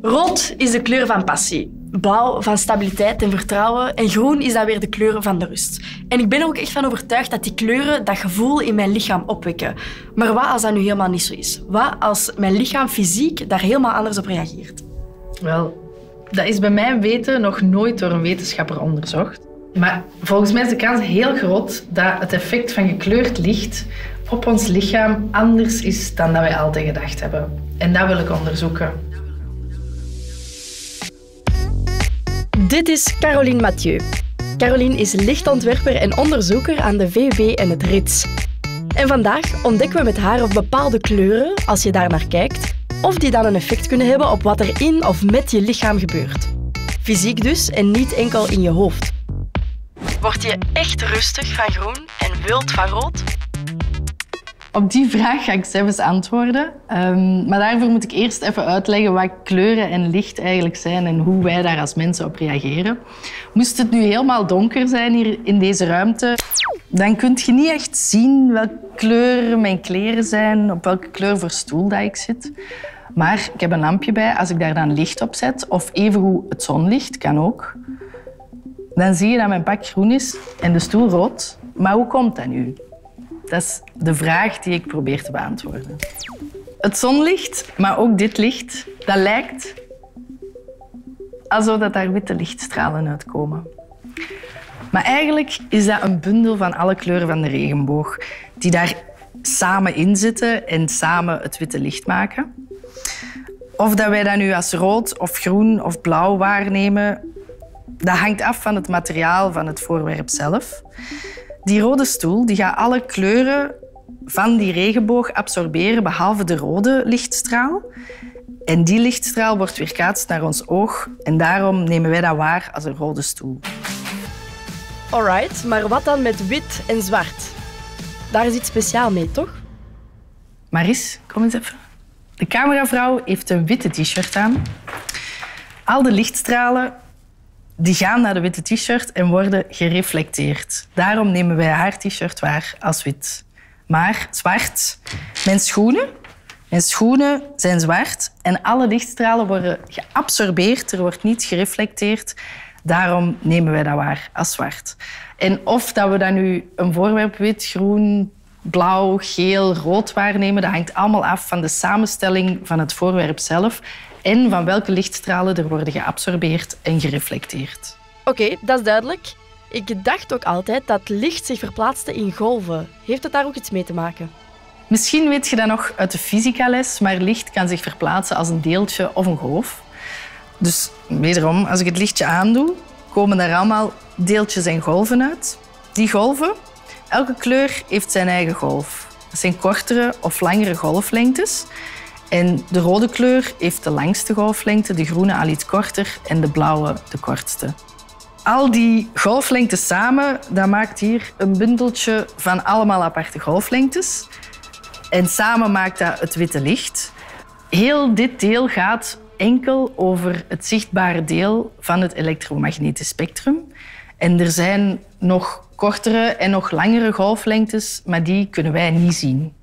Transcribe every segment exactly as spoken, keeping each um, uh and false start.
Rood is de kleur van passie. Blauw van stabiliteit en vertrouwen. En groen is dan weer de kleur van de rust. En ik ben er ook echt van overtuigd dat die kleuren dat gevoel in mijn lichaam opwekken. Maar wat als dat nu helemaal niet zo is? Wat als mijn lichaam fysiek daar helemaal anders op reageert? Wel, dat is bij mijn weten nog nooit door een wetenschapper onderzocht. Maar volgens mij is de kans heel groot dat het effect van gekleurd licht op ons lichaam anders is dan dat wij altijd gedacht hebben. En dat wil ik onderzoeken. Dit is Caroline Mathieu. Caroline is lichtontwerper en onderzoeker aan de V U B en het R I T S. En vandaag ontdekken we met haar of bepaalde kleuren, als je daar naar kijkt, of die dan een effect kunnen hebben op wat er in of met je lichaam gebeurt. Fysiek dus en niet enkel in je hoofd. Word je echt rustig van groen en wild van rood? Op die vraag ga ik zelfs antwoorden. Um, maar daarvoor moet ik eerst even uitleggen wat kleuren en licht eigenlijk zijn en hoe wij daar als mensen op reageren. Moest het nu helemaal donker zijn hier in deze ruimte, dan kun je niet echt zien welke kleur mijn kleren zijn, op welke kleur voor stoel dat ik zit. Maar ik heb een lampje bij. Als ik daar dan licht op zet, of evengoed het zonlicht, kan ook, dan zie je dat mijn pak groen is en de stoel rood. Maar hoe komt dat nu? Dat is de vraag die ik probeer te beantwoorden. Het zonlicht, maar ook dit licht, dat lijkt alsof dat daar witte lichtstralen uitkomen. Maar eigenlijk is dat een bundel van alle kleuren van de regenboog die daar samen in zitten en samen het witte licht maken. Of dat wij dat nu als rood of groen of blauw waarnemen, dat hangt af van het materiaal van het voorwerp zelf. Die rode stoel die gaat alle kleuren van die regenboog absorberen, behalve de rode lichtstraal. En die lichtstraal wordt weerkaatst naar ons oog en daarom nemen wij dat waar als een rode stoel. Alright, maar wat dan met wit en zwart? Daar is iets speciaal mee, toch? Maris, kom eens even. De cameravrouw heeft een witte t-shirt aan. Al de lichtstralen die gaan naar de witte t-shirt en worden gereflecteerd. Daarom nemen wij haar t-shirt waar als wit. Maar zwart, mijn schoenen, mijn schoenen zijn zwart en alle lichtstralen worden geabsorbeerd. Er wordt niet gereflecteerd. Daarom nemen wij dat waar als zwart. En of dat we dan nu een voorwerp wit, groen, blauw, geel, rood waarnemen, dat hangt allemaal af van de samenstelling van het voorwerp zelf en van welke lichtstralen er worden geabsorbeerd en gereflecteerd. Oké, okay, dat is duidelijk. Ik dacht ook altijd dat licht zich verplaatste in golven. Heeft het daar ook iets mee te maken? Misschien weet je dat nog uit de fysicales, maar licht kan zich verplaatsen als een deeltje of een golf. Dus wederom, als ik het lichtje aandoe, komen er allemaal deeltjes en golven uit. Die golven, elke kleur heeft zijn eigen golf. Dat zijn kortere of langere golflengtes. En de rode kleur heeft de langste golflengte, de groene al iets korter en de blauwe de kortste. Al die golflengtes samen, dat maakt hier een bundeltje van allemaal aparte golflengtes. En samen maakt dat het witte licht. Heel dit deel gaat enkel over het zichtbare deel van het elektromagnetisch spectrum. En er zijn nog kortere en nog langere golflengtes, maar die kunnen wij niet zien.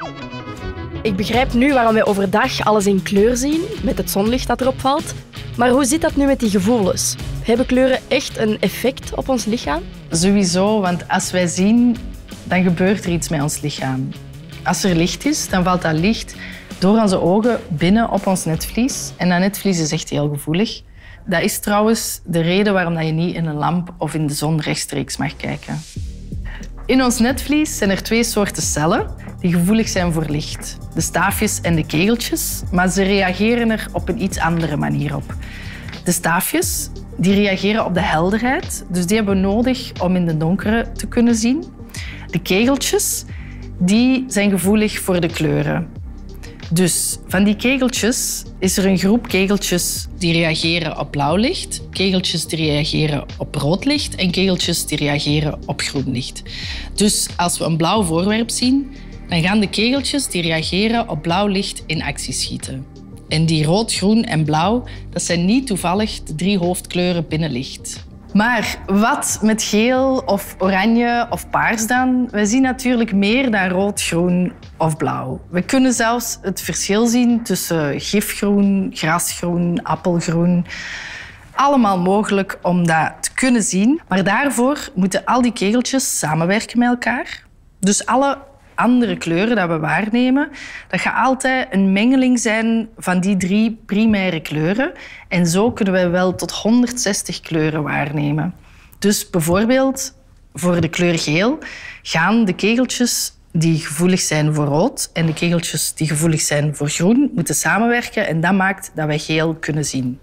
Ik begrijp nu waarom wij overdag alles in kleur zien, met het zonlicht dat erop valt. Maar hoe zit dat nu met die gevoelens? Hebben kleuren echt een effect op ons lichaam? Sowieso, want als wij zien, dan gebeurt er iets met ons lichaam. Als er licht is, dan valt dat licht door onze ogen binnen op ons netvlies. En dat netvlies is echt heel gevoelig. Dat is trouwens de reden waarom je niet in een lamp of in de zon rechtstreeks mag kijken. In ons netvlies zijn er twee soorten cellen die gevoelig zijn voor licht. De staafjes en de kegeltjes, maar ze reageren er op een iets andere manier op. De staafjes die reageren op de helderheid, dus die hebben we nodig om in de donkere te kunnen zien. De kegeltjes die zijn gevoelig voor de kleuren. Dus van die kegeltjes is er een groep kegeltjes die reageren op blauw licht, kegeltjes die reageren op rood licht en kegeltjes die reageren op groen licht. Dus als we een blauw voorwerp zien, dan gaan de kegeltjes die reageren op blauw licht in actie schieten. En die rood, groen en blauw, dat zijn niet toevallig de drie hoofdkleuren binnen licht. Maar wat met geel of oranje of paars dan? We zien natuurlijk meer dan rood, groen of blauw. We kunnen zelfs het verschil zien tussen gifgroen, grasgroen, appelgroen. Allemaal mogelijk om dat te kunnen zien. Maar daarvoor moeten al die kegeltjes samenwerken met elkaar. Dus alle andere kleuren die we waarnemen, dat gaat altijd een mengeling zijn van die drie primaire kleuren. En zo kunnen we wel tot honderdzestig kleuren waarnemen. Dus bijvoorbeeld voor de kleur geel gaan de kegeltjes die gevoelig zijn voor rood en de kegeltjes die gevoelig zijn voor groen moeten samenwerken. En dat maakt dat wij geel kunnen zien.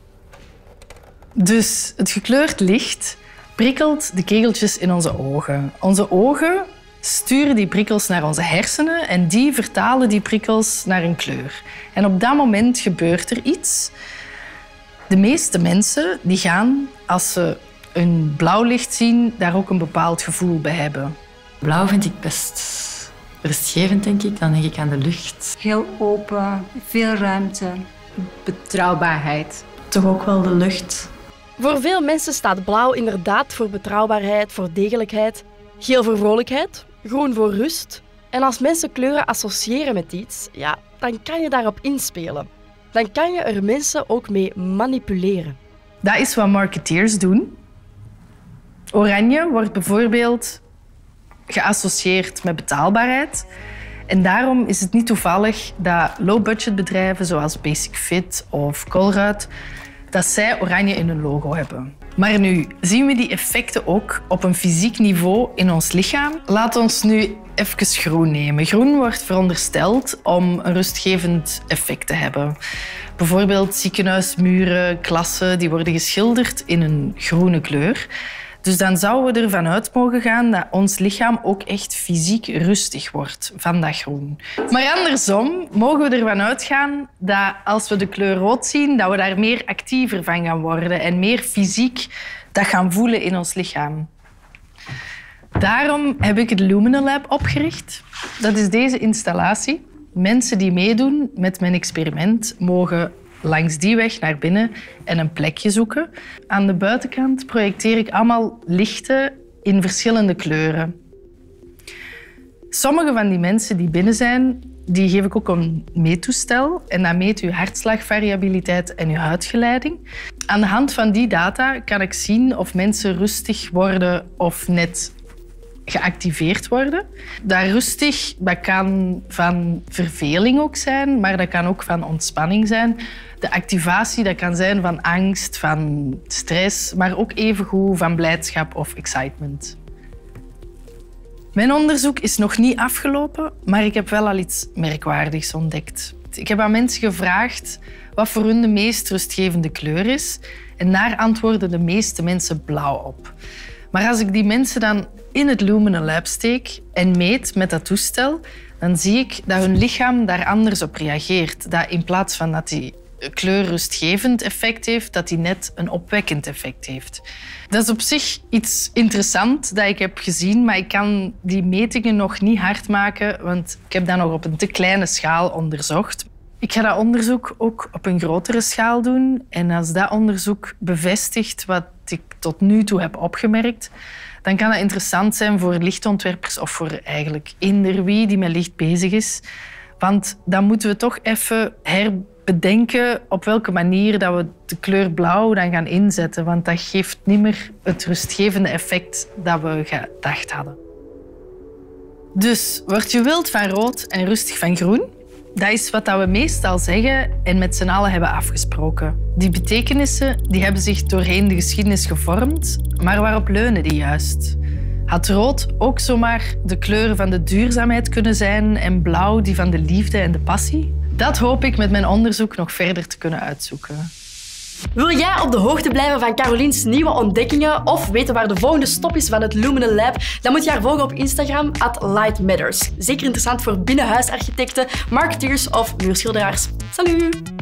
Dus het gekleurd licht prikkelt de kegeltjes in onze ogen. Onze ogen sturen die prikkels naar onze hersenen en die vertalen die prikkels naar een kleur. En op dat moment gebeurt er iets. De meeste mensen die gaan, als ze een blauw licht zien, daar ook een bepaald gevoel bij hebben. Blauw vind ik best rustgevend, denk ik. Dan denk ik aan de lucht. Heel open, veel ruimte. Betrouwbaarheid. Toch ook wel de lucht. Voor veel mensen staat blauw inderdaad voor betrouwbaarheid, voor degelijkheid. Geel voor vrolijkheid, groen voor rust. En als mensen kleuren associëren met iets, ja, dan kan je daarop inspelen. Dan kan je er mensen ook mee manipuleren. Dat is wat marketeers doen. Oranje wordt bijvoorbeeld geassocieerd met betaalbaarheid. En daarom is het niet toevallig dat low-budget bedrijven zoals Basic Fit of Colruyt, dat zij oranje in hun logo hebben. Maar nu zien we die effecten ook op een fysiek niveau in ons lichaam. Laat ons nu even groen nemen. Groen wordt verondersteld om een rustgevend effect te hebben. Bijvoorbeeld ziekenhuismuren, klassen, die worden geschilderd in een groene kleur. Dus dan zouden we ervan uit mogen gaan dat ons lichaam ook echt fysiek rustig wordt van dat groen. Maar andersom mogen we ervan uitgaan dat als we de kleur rood zien, dat we daar meer actiever van gaan worden en meer fysiek dat gaan voelen in ons lichaam. Daarom heb ik het Luminalab opgericht. Dat is deze installatie. Mensen die meedoen met mijn experiment mogen langs die weg naar binnen en een plekje zoeken. Aan de buitenkant projecteer ik allemaal lichten in verschillende kleuren. Sommige van die mensen die binnen zijn, die geef ik ook een meettoestel. En dat meet uw hartslagvariabiliteit en uw huidgeleiding. Aan de hand van die data kan ik zien of mensen rustig worden of net geactiveerd worden. Dat rustig, dat kan van verveling ook zijn, maar dat kan ook van ontspanning zijn. De activatie, dat kan zijn van angst, van stress, maar ook evengoed van blijdschap of excitement. Mijn onderzoek is nog niet afgelopen, maar ik heb wel al iets merkwaardigs ontdekt. Ik heb aan mensen gevraagd wat voor hun de meest rustgevende kleur is en daar antwoorden de meeste mensen blauw op. Maar als ik die mensen dan in het Luminalab steek en meet met dat toestel, dan zie ik dat hun lichaam daar anders op reageert. Dat in plaats van dat die kleur rustgevend effect heeft, dat die net een opwekkend effect heeft. Dat is op zich iets interessants dat ik heb gezien, maar ik kan die metingen nog niet hard maken, want ik heb dat nog op een te kleine schaal onderzocht. Ik ga dat onderzoek ook op een grotere schaal doen. En als dat onderzoek bevestigt wat ik tot nu toe heb opgemerkt, dan kan dat interessant zijn voor lichtontwerpers of voor eigenlijk eender wie die met licht bezig is. Want dan moeten we toch even herbedenken op welke manier dat we de kleur blauw dan gaan inzetten. Want dat geeft niet meer het rustgevende effect dat we gedacht hadden. Dus word je wild van rood en rustig van groen? Dat is wat we meestal zeggen en met z'n allen hebben afgesproken. Die betekenissen die hebben zich doorheen de geschiedenis gevormd, maar waarop leunen die juist? Had rood ook zomaar de kleur van de duurzaamheid kunnen zijn en blauw die van de liefde en de passie? Dat hoop ik met mijn onderzoek nog verder te kunnen uitzoeken. Wil jij op de hoogte blijven van Carolien's nieuwe ontdekkingen of weten waar de volgende stop is van het Luminalab? Dan moet je haar volgen op Instagram at light matters. Zeker interessant voor binnenhuisarchitecten, marketeers of muurschilderaars. Salut!